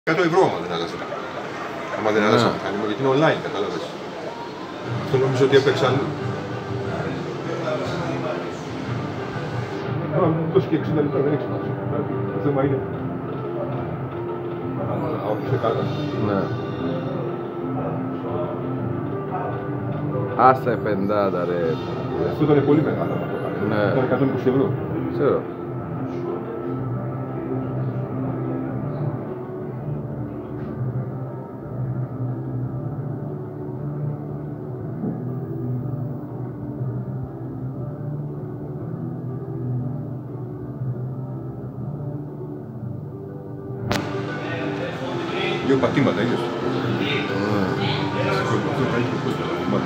€100 άμα δεν άλλαζε. Άμα δεν άλλαζε το μηχάνημα, γιατί είναι online, κατάλαβες. Αυτό νομίζω ότι έπαιξε αλλού. Αλλά μου δώσει και 60 λεπτά, δεν έχει σημασία. Το θέμα είναι. Όχι σε κάτω. Ναι. Άστα 50 ρε. Αυτό ήταν πολύ μεγάλο. Ναι. Ήταν €120. Ξέρω. Δύο πατήματα, είδες. Αυτό είναι καλύτερο κόσμο, πατήματα.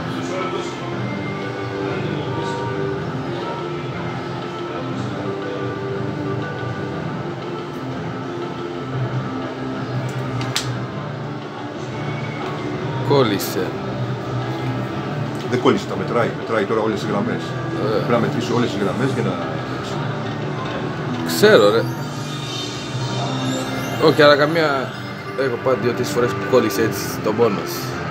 Κόλλησε. Δεν κόλλησε, τα μετράει. Μετράει τώρα όλες τις γραμμές. Πρέπει να μετρήσει όλες τις γραμμές για να... Ξέρω ρε. Όχι, αλλά καμία... Έχω πάει 2-3 φορές που κόλλησε έτσι τον πόνος.